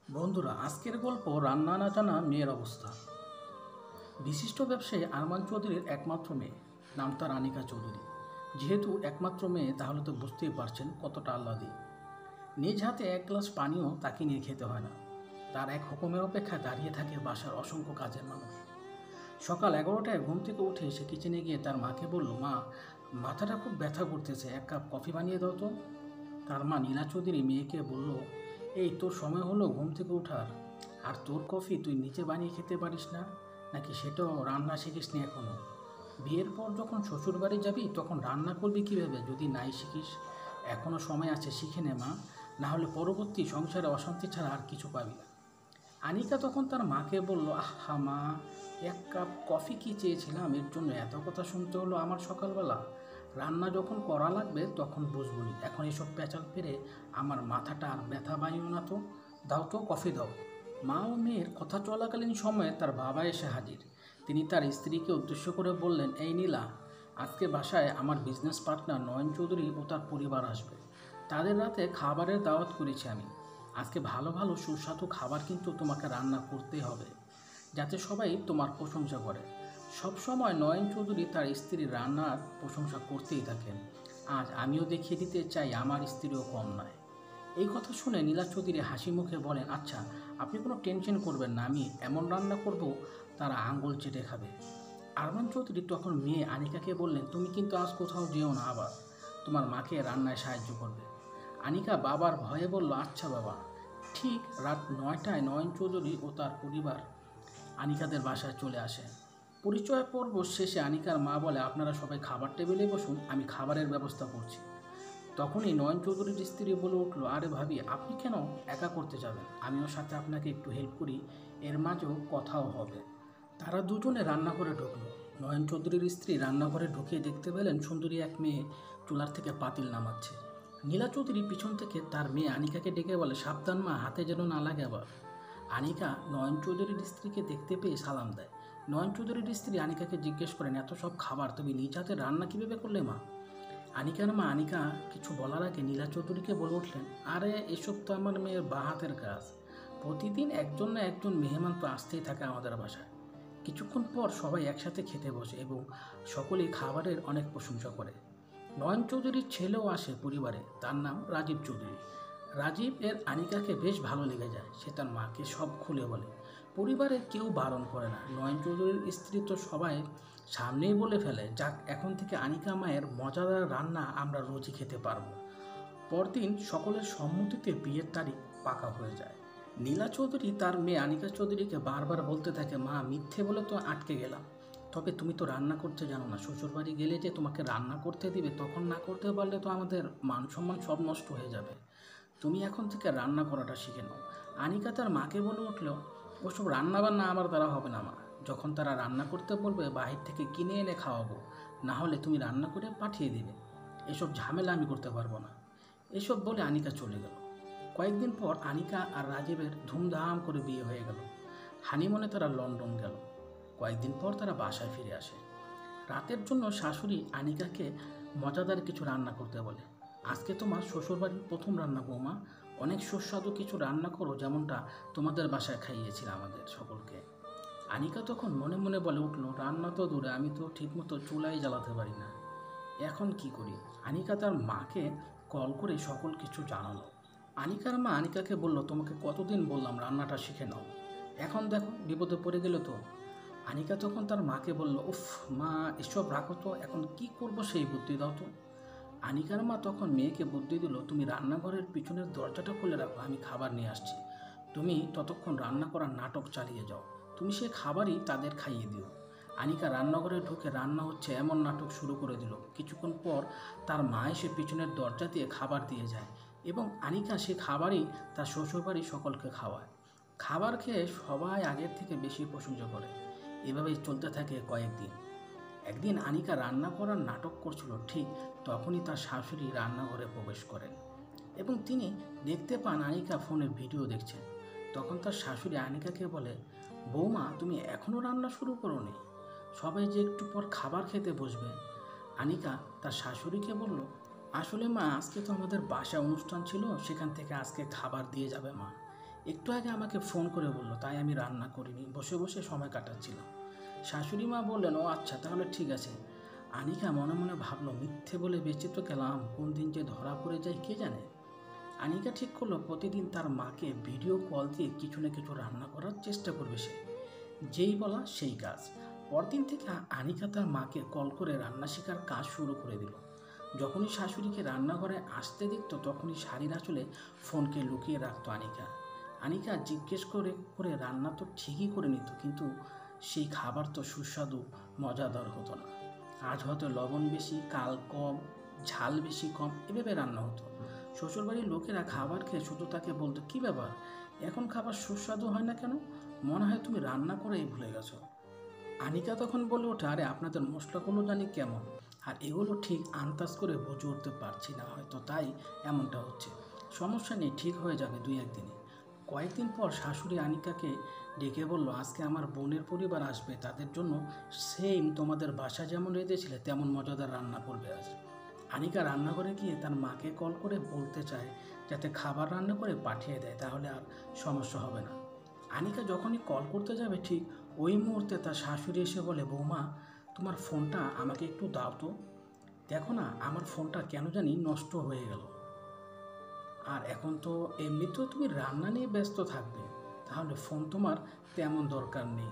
বন্ধুরা, আজকের গল্প রান্না না জানা মেয়ের অবস্থা। বিশিষ্ট ব্যবসায়ী আরমান চৌধুরীর একমাত্র মেয়ে, নাম তার আনিকা চৌধুরী। যেহেতু একমাত্র মেয়ে, তাহলে তো বুঝতেই পারছেন কতটা আহ্লাদী। নিজ হাতে এক গ্লাস পানিও তাকে নিয়ে খেতে হয় না। তার এক হুকুমের অপেক্ষায় দাঁড়িয়ে থাকে বাসার অসংখ্য কাজের মানুষ। সকাল 11টায় ঘুম থেকে উঠে সে কিচেনে গিয়ে তার মাকে বলল, মা, মাথাটা খুব ব্যথা করতেছে, এক কাপ কফি বানিয়ে দাও তো। তার মা নীলা চৌধুরী মেয়েকে বলল, এই তোর সময় হলো ঘুম থেকে ওঠার, আর তোর কফি তুই নিজে বানিয়ে খেতে পারিস না, নাকি সেটাও রান্না শিখিস নি এখনও? বিয়ের পর যখন শ্বশুর বাড়ি যাবি তখন রান্না করবি কীভাবে যদি নাই শিখিস? এখনও সময় আছে, শিখে নে মা, না হলে পরবর্তী সংসারে অশান্তি ছাড়া আর কিছু পাবি না। আনিকা তখন তার মাকে বলল, আহা মা, এক কাপ কফি কি চেয়েছিলাম, এর জন্য এত কথা শুনতে হলো আমার সকালবেলা? রান্না যখন করা লাগবে তখন বুঝবনি, এখন এসব পেঁচাল পেরে আমার মাথাটা আর ব্যথা বাইও না তো। দাও তো, কফি দাও। মা ও মেয়ের কথা চলাকালীন সময়ে তার বাবা এসে হাজির। তিনি তার স্ত্রীকে উদ্দেশ্য করে বললেন, এই নীলা, আজকে বাসায় আমার বিজনেস পার্টনার নয়ন চৌধুরী ও তার পরিবার আসবে। তাদের রাতে খাবারের দাওয়াত করেছি আমি। আজকে ভালো ভালো সুস্বাদু খাবার কিন্তু তোমাকে রান্না করতেই হবে, যাতে সবাই তোমার প্রশংসা করে। সব সময় নয়ন চৌধুরী তার স্ত্রীর রান্নার প্রশংসা করতেই থাকেন। আজ আমিও দেখিয়ে দিতে চাই আমার স্ত্রীও কম নয়। এই কথা শুনে নীলা চৌধুরী হাসি মুখে বলেন, আচ্ছা, আপনি কোনো টেনশন করবেন না, আমি এমন রান্না করব তারা আঙুল চেটে খাবে। আরমান চৌধুরী তখন মেয়ে আনিকাকে বললেন, তুমি কিন্তু আজ কোথাও যেও না, আবার তোমার মাকে রান্নায় সাহায্য করবে। আনিকা বাবার ভয়ে বলল, আচ্ছা বাবা। ঠিক রাত 9টায় নয়ন চৌধুরী ও তার পরিবার আনিকাদের বাসায় চলে আসে। পরিচয় পর্ব শেষে আনিকার মা বলে, আপনারা সবাই খাবার টেবিলে বসুন, আমি খাবারের ব্যবস্থা করছি। তখনই নয়ন চৌধুরীর স্ত্রী বলে উঠল, আরে ভাবি, আপনি কেন একা করতে যাবেন? আমিও সাথে আপনাকে একটু হেল্প করি, এর মাঝেও কথাও হবে। তারা দুজনে রান্নাঘরে ঢুকলো। নয়ন চৌধুরীর স্ত্রী রান্নাঘরে ঢুকিয়ে দেখতে পেলেন সুন্দরী এক মেয়ে চুলার থেকে পাতিল নামাচ্ছে। নীলা চৌধুরী পিছন থেকে তার মেয়ে আনিকাকে ডেকে বলে, সাবধান মা, হাতে যেন না লাগে আবার। আনিকা নয়ন চৌধুরীর স্ত্রীকে দেখতে পেয়ে সালাম দেয়। নয়ন চৌধুরীর স্ত্রী আনিকাকে জিজ্ঞেস করেন, এত সব খাবার তুমি নিজ হাতে রান্না কীভাবে করলে মা? আনিকার মা আনিকা কিছু বলার আগে নীলা চৌধুরীকে বলে উঠলেন, আরে এসব তো আমার মেয়ের বা হাতের কাজ। প্রতিদিন একজন না একজন মেহমান তো আসতেই থাকে আমাদের বাসায়। কিছুক্ষণ পর সবাই একসাথে খেতে বসে এবং সকলেই খাবারের অনেক প্রশংসা করে। নয়ন চৌধুরীর ছেলেও আসে পরিবারে, তার নাম রাজীব চৌধুরী। রাজীব এর আনিকাকে বেশ ভালো লেগে যায়, সে তার মাকে সব খুলে বলে। পরিবারের কেউ বারণ করে না, নয়ন চৌধুরীর স্ত্রী তো সবাই সামনেই বলে ফেলে, যাক, এখন থেকে আনিকা মায়ের মজাদার রান্না আমরা রোজই খেতে পারবো। পরদিন সকলের সম্মতিতে বিয়ের তারিখ পাকা হয়ে যায়। নীলা চৌধুরী তার মেয়ে আনিকা চৌধুরীকে বারবার বলতে থাকে, মা, মিথ্যে বলে তো আটকে গেলাম, তবে তুমি তো রান্না করতে জানো না। শ্বশুরবাড়ি গেলে যে তোমাকে রান্না করতে দিবে, তখন না করতে পারলে তো আমাদের মান সম্মান সব নষ্ট হয়ে যাবে। তুমি এখন থেকে রান্না করাটা শিখে নাও। আনিকা তার মাকে বলে উঠল, ওসব রান্না বান্না আমার দ্বারা হবে না মা। যখন তারা রান্না করতে বলবে বাহির থেকে কিনে এনে খাওয়াবো, না হলে তুমি রান্না করে পাঠিয়ে দিবে। এসব ঝামেলা আমি করতে পারবো না। এসব বলে আনিকা চলে গেল। কয়েকদিন পর আনিকা আর রাজীবের ধুমধাম করে বিয়ে হয়ে গেল। হানিমুনে তারা লন্ডন গেল। কয়েকদিন পর তারা বাসায় ফিরে আসে। রাতের জন্য শাশুড়ি আনিকাকে মজাদার কিছু রান্না করতে বলে। আজকে তোমার শ্বশুরবাড়ির প্রথম রান্না বৌমা, অনেক সুস্বাদু কিছু রান্না করো, যেমনটা তোমাদের বাসায় খাইয়েছিল আমাদের সকলকে। আনিকা তখন মনে মনে বলে উঠল, রান্না তো দূরে, আমি তো ঠিকমতো চুলাই জ্বালাতে পারি না, এখন কি করি? আনিকা তার মাকে কল করে সকল কিছু জানালো। আনিকার মা আনিকাকে বলল, তোমাকে কতদিন বললাম রান্নাটা শিখে নাও, এখন দেখো বিপদে পড়ে গেলে তো। আনিকা তখন তার মাকে বলল, উফ মা, এসব রাখো তো, এখন কি করব সেই বুদ্ধি দাও তো। আনিকার মা তখন মেয়েকে বুদ্ধি দিল, তুমি রান্নাঘরের পিছনের দরজাটা খুলে রাখো, আমি খাবার নিয়ে আসছি। তুমি ততক্ষণ রান্না করার নাটক চালিয়ে যাও, তুমি সে খাবারই তাদের খাইয়ে দিও। আনিকা রান্নাঘরে ঢুকে রান্না হচ্ছে এমন নাটক শুরু করে দিল। কিছুক্ষণ পর তার মা এসে পিছনের দরজা দিয়ে খাবার দিয়ে যায় এবং আনিকা সে খাবারই তার শ্বশুরবাড়ি সকলকে খাওয়ায়। খাবার খেয়ে সবাই আগের থেকে বেশি প্রশংসা করে। এভাবেই চলতে থাকে কয়েকদিন। একদিন আনিকা রান্না করার নাটক করছিল, ঠিক তখনই তার শাশুড়ি রান্নাঘরে প্রবেশ করেন এবং তিনি দেখতে পান আনিকা ফোনে ভিডিও দেখছেন। তখন তার শাশুড়ি আনিকাকে বলে, বৌমা, তুমি এখনও রান্না শুরু করোনি? সবাই যে একটু পর খাবার খেতে বসবে। আনিকা তার শাশুড়িকে বলল, আসলে মা, আজকে তো আমাদের বাসায় অনুষ্ঠান ছিল, সেখান থেকে আজকে খাবার দিয়ে যাবে মা। একটু আগে আমাকে ফোন করে বললো, তাই আমি রান্না করিনি, বসে বসে সময় কাটাচ্ছিলাম। শাশুড়ি মা বললেন, ও আচ্ছা, তাহলে ঠিক আছে। আনিকা মনে মনে ভাবলো, মিথ্যে বলে বেঁচে তো গেলাম, কোন দিন যে ধরা পড়ে যায় কে জানে। আনিকা ঠিক করলো প্রতিদিন তার মাকে ভিডিও কল দিয়ে কিছু না কিছু রান্না করার চেষ্টা করবে সে। যেই বলা সেই কাজ। পরদিন থেকে আনিকা তার মাকে কল করে রান্না শেখার কাজ শুরু করে দিল। যখনই শাশুড়িকে রান্নাঘরে আসতে দেখতো তখনই শাড়ির আঁচলে ফোনকে লুকিয়ে রাখতো আনিকা। আনিকা জিজ্ঞেস করে করে রান্না তো ঠিকই করে নিত, কিন্তু সেই খাবার তো সুস্বাদু মজাদার হতো না। আজ হয়তো লবণ বেশি, কাল কম, ঝাল বেশি কম, এভাবে রান্না হতো। শ্বশুরবাড়ির লোকেরা খাবার খেয়ে শুধু তাকে বলতো, কী ব্যাপার, এখন খাবার সুস্বাদু হয় না কেন? মনে হয় তুমি রান্না করেই ভুলে গেছো। আনিকা তখন বলে ওঠে, আরে আপনাদের মশলাগুলো জানি কেমন, আর এগুলো ঠিক আন্দাজ করে বুঝে উঠতে পারছি না, হয়তো তাই এমনটা হচ্ছে। সমস্যা নেই, ঠিক হয়ে যাবে 2-1 দিনে। কয়েকদিন পর শাশুড়ি আনিকাকে ডেকে বলল, আজকে আমার বোনের পরিবার আসবে, তাদের জন্য সেম তোমাদের বাসা যেমন রেঁধেছিলে তেমন মজাদার রান্না করবে আজ। আনিকা রান্নাঘরে গিয়ে তার মাকে কল করে বলতে চায় যাতে খাবার রান্না করে পাঠিয়ে দেয়, তাহলে আর সমস্যা হবে না। আনিকা যখনই কল করতে যাবে ঠিক ওই মুহূর্তে তার শাশুড়ি এসে বলে, বৌমা, তোমার ফোনটা আমাকে একটু দাও তো, দেখো না আমার ফোনটা কেন জানি নষ্ট হয়ে গেল। আর এখন তো এমনিতেও তুমি রান্না নিয়ে ব্যস্ত থাকবে, তাহলে ফোন তোমার তেমন দরকার নেই।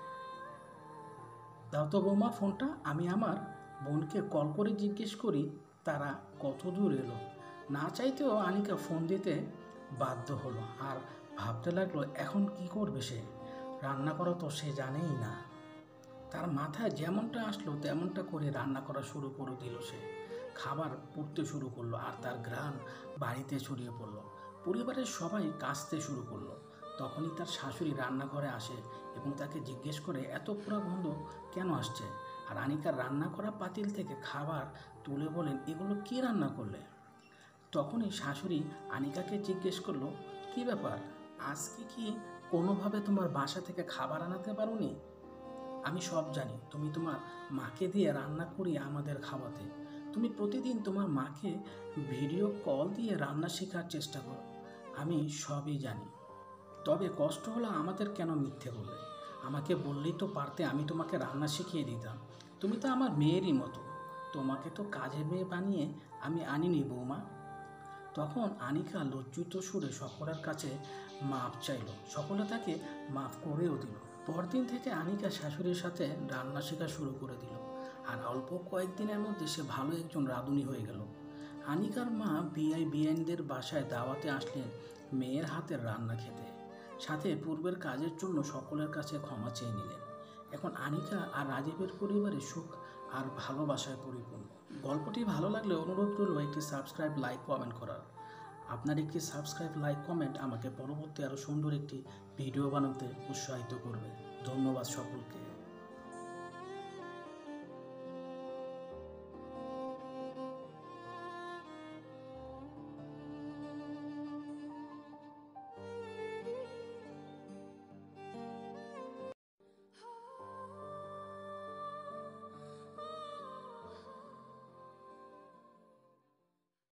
দাও তো বৌমা ফোনটা, আমি আমার বোনকে কল করে জিজ্ঞেস করি তারা কত দূর এলো। না চাইতেও আনিকা ফোন দিতে বাধ্য হলো, আর ভাবতে লাগলো এখন কি করবে সে। রান্না করা তো সে জানেই না। তার মাথায় যেমনটা আসলো তেমনটা করে রান্না করা শুরু করে দিল সে। খাবার পুড়তে শুরু করলো আর তার ঘ্রাণ বাড়িতে ছড়িয়ে পড়লো। পরিবারের সবাই কাশতে শুরু করলো। তখনই তার শাশুড়ি রান্নাঘরে আসে এবং তাকে জিজ্ঞেস করে, এত পোড়া গন্ধ কেন আসছে? আর আনিকার রান্না করা পাতিল থেকে খাবার তুলে বলেন, এগুলো কি রান্না করলে? তখনই শাশুড়ি আনিকাকে জিজ্ঞেস করলো, কি ব্যাপার, আজকে কি কোনোভাবে তোমার বাসা থেকে খাবার আনাতে পারোনি? আমি সব জানি, তুমি তোমার মাকে দিয়ে রান্না করিয়ে আমাদের খাওয়াতে। তুমি প্রতিদিন তোমার মাকে ভিডিও কল দিয়ে রান্না শেখার চেষ্টা করো, আমি সবই জানি। তবে কষ্ট হলো আমাদের কেন মিথ্যে বললে? আমাকে বললেই তো পারতে, আমি তোমাকে রান্না শিখিয়ে দিতাম। তুমি তো আমার মেয়েরই মতো, তোমাকে তো কাজের মেয়ে বানিয়ে আমি আনিনি বৌমা। তখন আনিকা লজ্জিত সুরে সকলের কাছে মাপ চাইল, সকলে তাকে মাফ করেও দিল। পরদিন থেকে আনিকা শাশুড়ির সাথে রান্না শেখা শুরু করে দিল, আর অল্প কয়েকদিনের মধ্যে সে ভালো একজন রাঁধুনি হয়ে গেল। আনিকার মা বিআইনদের বাসায় দাওয়াতে আসলেন মেয়ের হাতের রান্না খেতে, সাথে পূর্বের কাজের জন্য সকলের কাছে ক্ষমা চেয়ে নিলেন। এখন আনিকা আর রাজীবের পরিবারে সুখ আর ভালোবাসায় পরিপূর্ণ। গল্পটি ভালো লাগলে অনুরোধ করলো একটি সাবস্ক্রাইব, লাইক, কমেন্ট করার। আপনার একটি সাবস্ক্রাইব, লাইক, কমেন্ট আমাকে পরবর্তী আরও সুন্দর একটি ভিডিও বানাতে উৎসাহিত করবে। ধন্যবাদ সকলকে।